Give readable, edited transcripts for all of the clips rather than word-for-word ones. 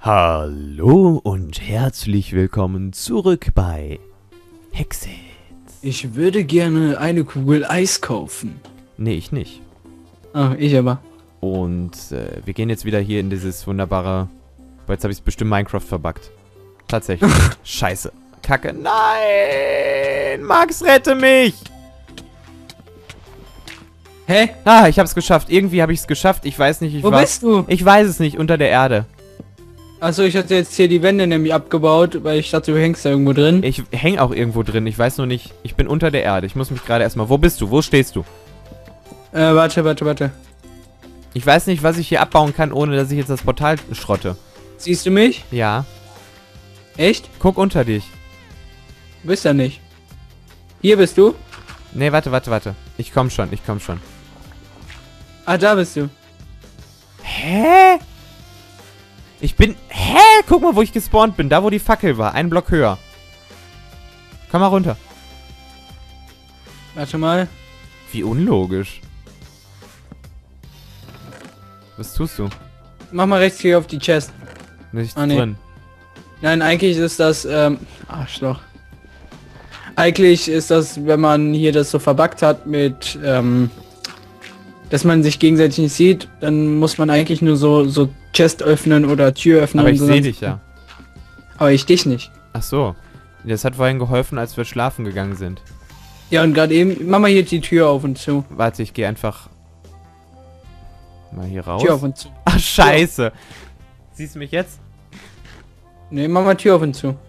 Hallo und herzlich willkommen zurück bei Hexit. Ich würde gerne eine Kugel Eis kaufen. Nee, ich nicht. Ah, ich aber. Und wir gehen jetzt wieder hier in dieses wunderbare... Boah, jetzt habe ich es bestimmt Minecraft verbuggt. Tatsächlich. Scheiße. Kacke. Nein! Max, rette mich! Hä? Ah, ich habe es geschafft. Irgendwie habe ich es geschafft. Ich weiß nicht, Wo bist du? Ich weiß es nicht. Unter der Erde. Achso, ich hatte jetzt hier die Wände nämlich abgebaut, weil ich dachte, du hängst da irgendwo drin. Ich häng auch irgendwo drin. Ich weiß nur nicht. Ich bin unter der Erde. Ich muss mich gerade erstmal... Wo bist du? Wo stehst du? Warte. Ich weiß nicht, was ich hier abbauen kann, ohne dass ich jetzt das Portal schrotte. Siehst du mich? Ja. Echt? Guck unter dich. Du bist ja nicht. Hier bist du? Nee, warte. Ich komm schon. Ah, da bist du. Hä? Ich bin... Hä? Guck mal, wo ich gespawnt bin. Da, wo die Fackel war. Einen Block höher. Komm mal runter. Warte mal. Wie unlogisch. Was tust du? Mach mal rechts hier auf die Chest. Nichts Ah, nee. drin. Nein, eigentlich ist das, Arschloch. Eigentlich ist das, wenn man hier das so verbuggt hat mit, dass man sich gegenseitig nicht sieht, dann muss man eigentlich nur so Chest öffnen oder Tür öffnen. Aber ich so sehe dich ja. Aber ich dich nicht. Ach so. Das hat vorhin geholfen, als wir schlafen gegangen sind. Ja, und gerade eben, mach mal hier die Tür auf und zu. Warte, ich gehe einfach... mal hier raus. Tür auf und zu. Ach, scheiße. Siehst du mich jetzt? Ne, mach mal Tür auf und zu.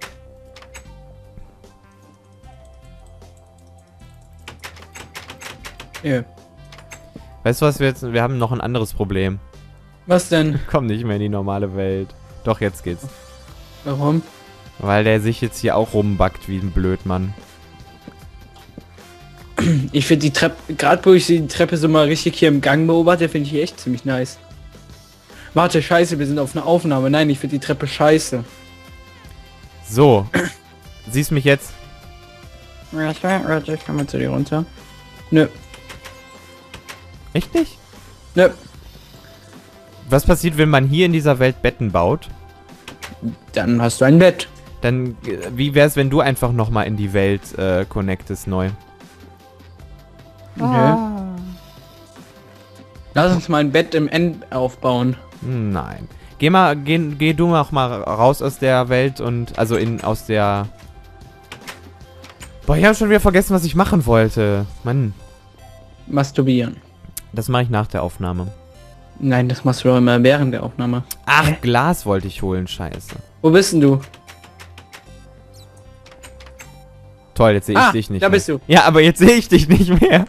Ja. Weißt du was, wir haben noch ein anderes Problem. Was denn? Komm nicht mehr in die normale Welt. Doch, jetzt geht's. Warum? Weil der sich jetzt hier auch rumbackt wie ein Blödmann. Ich finde die Treppe, gerade wo ich die Treppe so mal richtig hier im Gang beobachte, finde ich die echt ziemlich nice. Warte, scheiße, wir sind auf einer Aufnahme. Nein, ich finde die Treppe scheiße. So. Siehst mich jetzt? Warte, ich kann mal zu dir runter. Nö. Echt nicht? Nö. Was passiert, wenn man hier in dieser Welt Betten baut? Dann hast du ein Bett. Dann, wie wär's, wenn du einfach nochmal in die Welt connectest neu? Nö. Lass uns mal ein Bett im End aufbauen. Nein. Geh du noch mal raus aus der Welt und, also aus der... Boah, ich habe schon wieder vergessen, was ich machen wollte. Mann. Masturbieren. Das mache ich nach der Aufnahme. Nein, das machst du doch immer während der Aufnahme. Ach, Glas wollte ich holen, scheiße. Wo bist denn du? Toll, jetzt sehe ich dich nicht da mehr. bist du. Ja, aber jetzt sehe ich dich nicht mehr.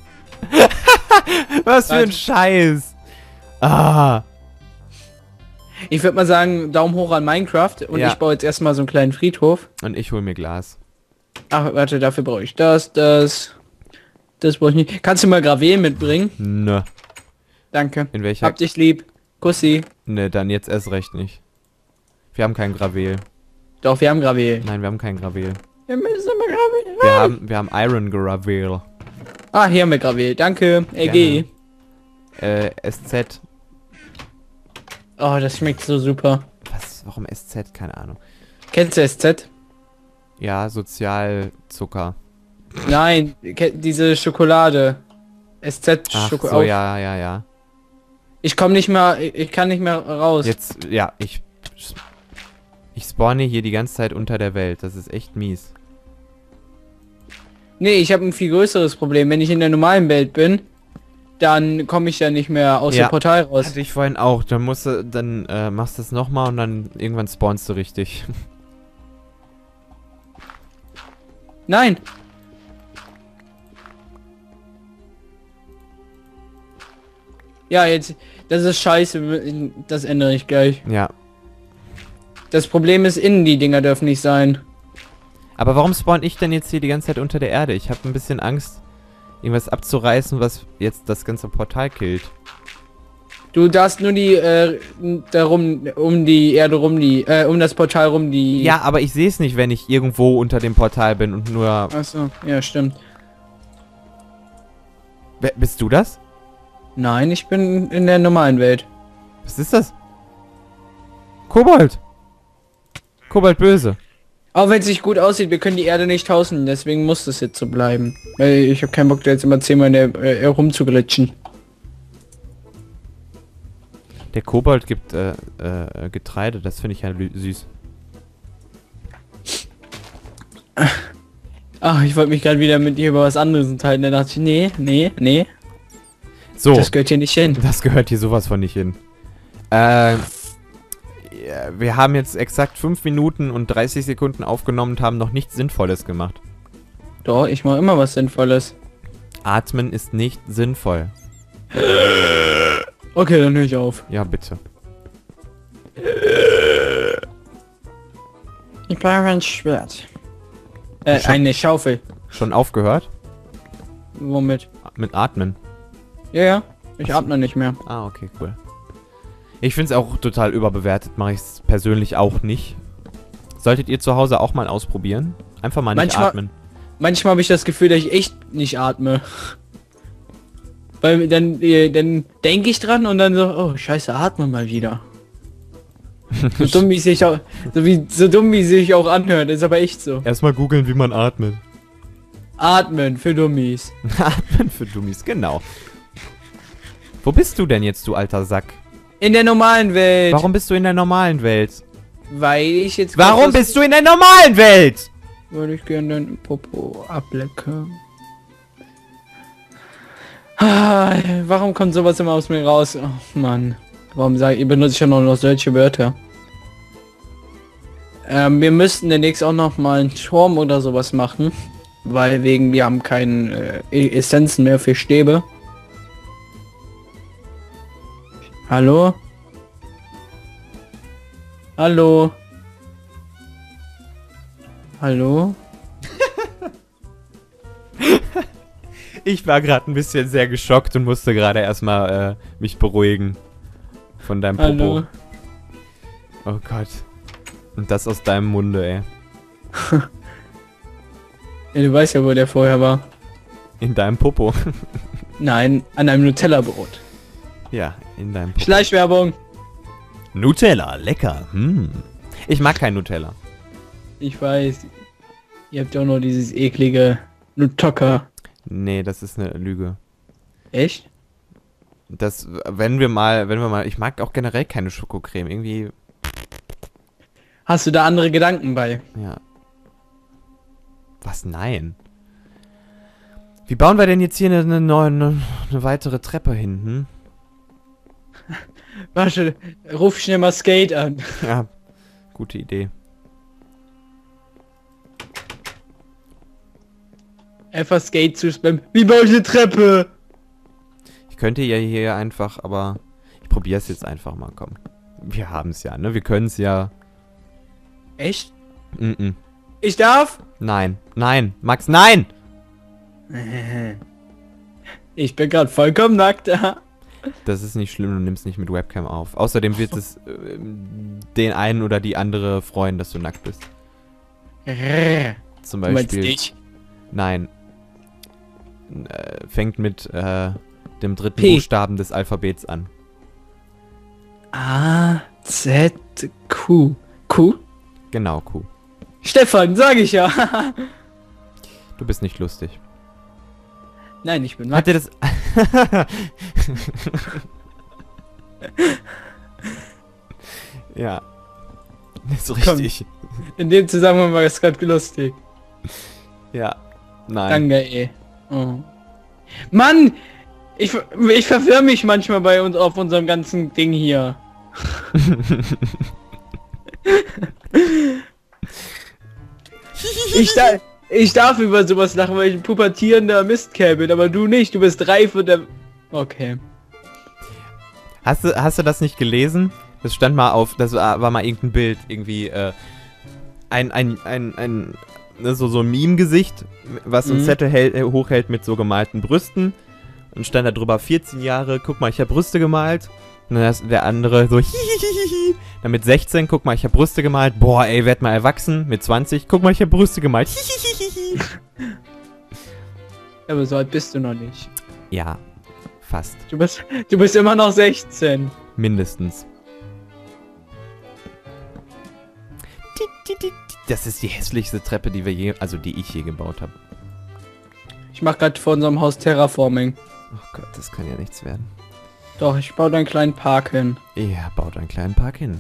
Was für ein Warte. Scheiß. Ah. Ich würde mal sagen, Daumen hoch an Minecraft und Ja. ich baue jetzt erstmal so einen kleinen Friedhof. Und ich hole mir Glas. Ach, warte, dafür brauche ich das brauche ich nicht. Kannst du mal Gravel mitbringen? Nö. Danke. In welcher... Hab dich lieb. Kussi. Ne, dann jetzt erst recht nicht. Wir haben kein Gravel. Doch, wir haben Gravel. Nein, wir haben kein Gravel. Wir müssen immer Gravel. Wir haben Iron Gravel. Ah, hier haben wir Gravel. Danke. EG. SZ. Oh, das schmeckt so super. Was? Warum SZ? Keine Ahnung. Kennst du SZ? Ja, Sozialzucker. Nein, diese Schokolade. SZ Ach Schokolade. so, ja. Ich komme nicht mehr, ich kann nicht mehr raus. Jetzt, ja, ich spawne hier die ganze Zeit unter der Welt. Das ist echt mies. Nee, ich habe ein viel größeres Problem. Wenn ich in der normalen Welt bin, dann komme ich ja nicht mehr aus dem Portal raus. Hatte ich vorhin auch. Dann machst du das nochmal und dann irgendwann spawnst du richtig. Nein. Ja, jetzt, das ist scheiße. Das ändere ich gleich. Ja. Das Problem ist, innen die Dinger dürfen nicht sein. Aber warum spawn ich denn jetzt hier die ganze Zeit unter der Erde? Ich habe ein bisschen Angst, irgendwas abzureißen, was jetzt das ganze Portal killt. Du darfst nur die, um die Erde rum, um das Portal rum, die... Ja, aber ich sehe es nicht, wenn ich irgendwo unter dem Portal bin und nur... Achso, ja, stimmt. Bist du das? Nein, ich bin in der normalen Welt. Was ist das? Kobold! Kobold böse. Auch wenn es nicht gut aussieht, wir können die Erde nicht tauschen, deswegen muss das jetzt so bleiben. Weil ich habe keinen Bock, da jetzt immer 10-mal in der rumzuglitschen. Der Kobold gibt Getreide, das finde ich ja süß. Ach, ich wollte mich gerade wieder mit dir über was anderes unterhalten, da dachte ich, nee. So. Das gehört hier nicht hin. Das gehört hier sowas von nicht hin. Wir haben jetzt exakt 5 Minuten und 30 Sekunden aufgenommen und haben noch nichts Sinnvolles gemacht. Doch, ich mache immer was Sinnvolles. Atmen ist nicht sinnvoll. Okay, dann höre ich auf. Ja, bitte. Ich brauche ein Schwert. Eine Schaufel. Schon aufgehört? Womit? Mit Atmen. Ja. Ich atme nicht mehr. Ah, okay, cool. Ich finde es auch total überbewertet, mache ich es persönlich auch nicht. Solltet ihr zu Hause auch mal ausprobieren? Einfach mal nicht atmen. Manchmal habe ich das Gefühl, dass ich echt nicht atme. Weil dann denke ich dran und dann so, oh scheiße, atme mal wieder. So dumm wie sich auch, so dumm wie sich auch anhört, ist aber echt so. Erstmal googeln, wie man atmet. Atmen für Dummies. Atmen für Dummies, genau. Wo bist du denn jetzt, du alter Sack? In der normalen Welt. Warum bist du in der normalen Welt? Weil ich jetzt... Warum bist du in der normalen Welt? Weil ich gerne den Popo ablecke. Ah, warum kommt sowas immer aus mir raus? Oh Mann. Warum benutze ich ja noch solche Wörter? Wir müssten demnächst auch noch mal einen Turm oder sowas machen. Weil wir haben keine Essenzen mehr für Stäbe. Hallo? Hallo? Hallo? Ich war gerade ein bisschen sehr geschockt und musste gerade erstmal mich beruhigen. Von deinem Popo. Hallo? Oh Gott. Und das aus deinem Munde, ey. Ja, du weißt ja, wo der vorher war. In deinem Popo. Nein, an einem Nutella-Brot. Ja, in deinem Popo. Schleichwerbung. Nutella, lecker. Ich mag kein Nutella. Ich weiß. Ihr habt ja auch nur dieses eklige Nutella. Nee, das ist eine Lüge. Echt? Das, wenn wir mal, ich mag auch generell keine Schokocreme, irgendwie, Hast du da andere Gedanken bei? ja. Was, nein? Wie bauen wir denn jetzt hier eine weitere Treppe hin, hm? Warte, ruf schnell mal Skate an. Ja, gute Idee. Einfach Skate zu spammen. Wie baue ich eine Treppe? Ich könnte ja hier einfach, aber ich probiere es jetzt einfach mal, komm. Wir haben es ja, ne? Wir können es ja. Echt? Mhm. Ich darf? Nein, nein, Max, nein! Ich bin gerade vollkommen nackt. Das ist nicht schlimm, du nimmst nicht mit Webcam auf. Außerdem wird es den einen oder die andere freuen, dass du nackt bist. Zum Du meinst Beispiel. dich? Nein. Fängt mit dem dritten P. Buchstaben des Alphabets an. A, Z, Q. Q? Genau, Q. Stefan, sag ich ja. Du bist nicht lustig. Nein, ich bin Hat nackt. dir das... Ja. Das ist richtig. In dem Zusammenhang war es gerade lustig. Ja. Nein. Danke, ey. Oh. Mann! Ich verwirre mich manchmal bei uns auf unserem ganzen Ding hier. Ich darf über sowas lachen, weil ich ein pubertierender Mistkerl bin, aber du nicht, du bist reif und der... Okay. Hast du das nicht gelesen? Das stand mal auf, das war mal irgendein Bild, irgendwie, so ein Meme-Gesicht, was so ein Zettel hochhält mit so gemalten Brüsten. Und stand da drüber 14 Jahre, guck mal, ich habe Brüste gemalt. Und dann ist der andere so, hihihihi. Dann mit 16, guck mal, ich habe Brüste gemalt. Boah, ey, werd mal erwachsen. Mit 20, guck mal, ich habe Brüste gemalt. Hihihihi. Aber so alt bist du noch nicht. Ja, fast. Du bist immer noch 16. Mindestens. Das ist die hässlichste Treppe, die wir je, also die ich je gebaut habe. Ich mache gerade vor unserem Haus Terraforming. Oh Gott, das kann ja nichts werden. Doch, ich baue da einen kleinen Park hin. Ja, baut einen kleinen Park hin.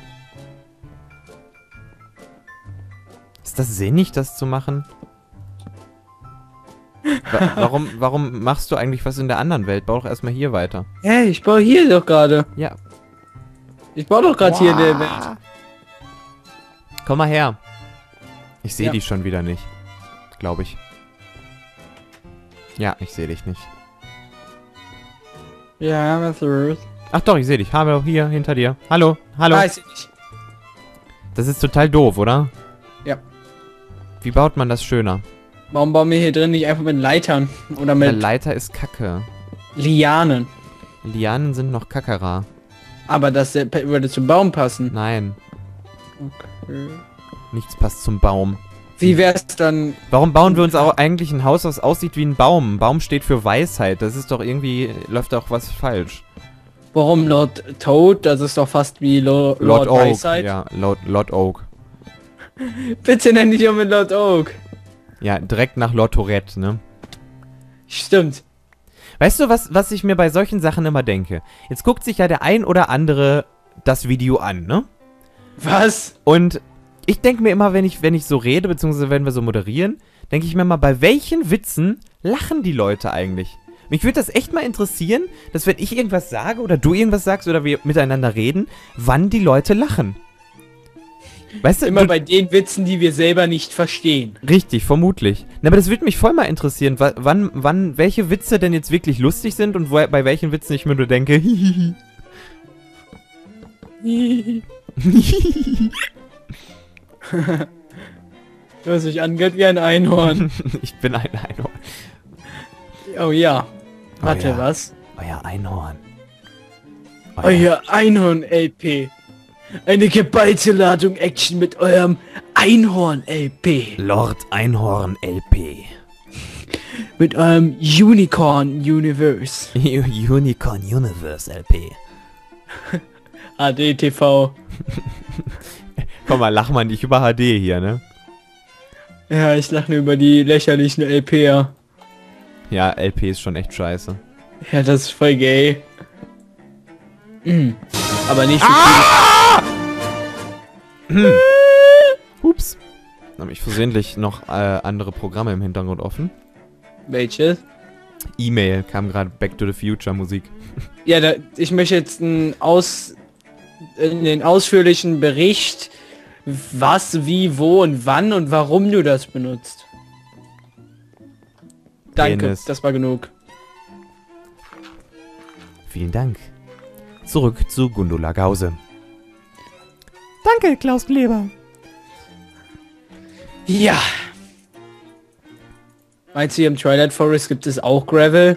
Ist das sinnig, das zu machen? Warum machst du eigentlich was in der anderen Welt? Bau doch erstmal hier weiter. Hey, ich baue hier doch gerade. Ja. Ich baue doch gerade hier in der Welt. Komm mal her. Ich sehe Ja. dich schon wieder nicht. Glaube ich. Ja, ich sehe dich nicht. Ja, was los? Ach doch, ich sehe dich. Hallo, hier, hinter dir. Hallo, hallo. Weiß ich nicht. Das ist total doof, oder? Ja. Wie baut man das schöner? Warum bauen wir hier drin nicht einfach mit Leitern? Oder Der mit Leiter ist kacke. Lianen? Lianen sind noch kackerer. Aber das würde zum Baum passen. Nein, Okay. nichts passt zum Baum. Wie wär's dann? Warum bauen wir uns auch eigentlich ein Haus, das aussieht wie ein Baum? Ein Baum steht für Weisheit. Das ist doch irgendwie, läuft doch was falsch. Warum Lord Toad? Das ist doch fast wie Lord Oak. Weisheit. Ja, Lord Oak. Bitte nenn dich um mit Lord Oak. Ja, direkt nach Lord Tourette, ne? Stimmt. Weißt du, was ich mir bei solchen Sachen immer denke? Jetzt guckt sich ja der ein oder andere das Video an, ne? Was? Und ich denke mir immer, wenn ich so rede, beziehungsweise wenn wir so moderieren, denke ich mir mal, bei welchen Witzen lachen die Leute eigentlich? Mich würde das echt mal interessieren, dass wenn ich irgendwas sage oder du irgendwas sagst oder wir miteinander reden, wann die Leute lachen. Weißt du, Immer bei den Witzen, die wir selber nicht verstehen. richtig, vermutlich. Na, aber das würde mich voll mal interessieren, wann welche Witze denn jetzt wirklich lustig sind und bei welchen Witzen ich mir nur denke, hihihi. Du hast dich angehört wie ein Einhorn. Ich bin ein Einhorn. Oh ja. Warte, ja. was? Euer Einhorn. Euer Einhorn-LP. Eine geballte Ladung Action mit eurem Einhorn-LP. Lord Einhorn LP. Mit eurem Unicorn-Universe. Unicorn Universe LP. ADTV. Komm mal, lach mal nicht über HD hier, ne? Ja, ich lache nur über die lächerlichen LPer. Ja, LP ist schon echt scheiße. Ja, das ist voll gay. Aber nicht so Ups. Habe ich versehentlich noch andere Programme im Hintergrund offen. Welches? E-Mail kam gerade Back to the Future Musik. Ja, ich möchte jetzt in den ausführlichen Bericht, was, wie, wo und wann und warum du das benutzt. Danke, Penis. das war genug. Vielen Dank. Zurück zu Gundula Gause. Danke, Klaus Kleber. Ja. Meinst du, hier im Twilight Forest gibt es auch Gravel?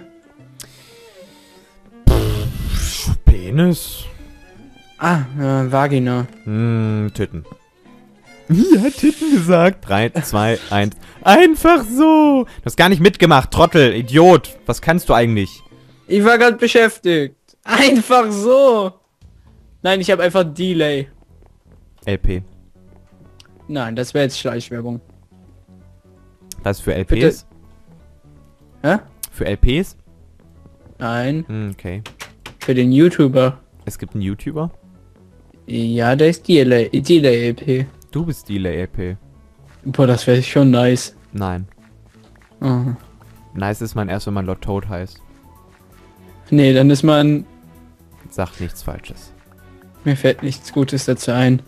Penis. Ah, Vagina. Titten. Ja, Titten gesagt. 3, 2, 1. Einfach so. Du hast gar nicht mitgemacht, Trottel, Idiot. Was kannst du eigentlich? Ich war gerade beschäftigt. Einfach so. Nein, ich habe einfach Delay. LP. Nein, das wäre jetzt Schleichwerbung. Was für LPs? Bitte. Hä? Für LPs? Nein, Okay. für den YouTuber. Es gibt einen YouTuber. Ja, der ist Delay-LP. Du bist Delay-LP. Boah, das wäre schon nice. Nein. Oh. Nice ist man erst, wenn man Lord Toad heißt. Nee, dann ist man... Sagt nichts Falsches. Mir fällt nichts Gutes dazu ein.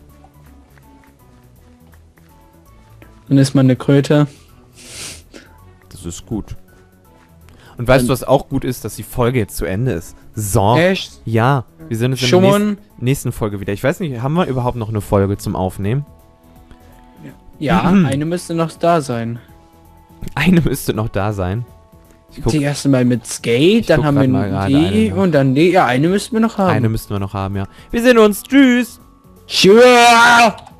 Dann ist man eine Kröte. Das ist gut. Und weißt du, was auch gut ist, dass die Folge jetzt zu Ende ist? So. Echt? Ja, wir sehen uns in der Schon? nächsten Folge wieder. Ich weiß nicht, haben wir überhaupt noch eine Folge zum Aufnehmen? Ja, eine müsste noch da sein. Eine müsste noch da sein. Ich guck, Die erste Mal mit Skate, dann guck haben grad mal wir gerade die eine nach. und dann die. Ja, eine müssten wir noch haben. eine müssten wir noch haben, ja. Wir sehen uns. Tschüss. Tschüss.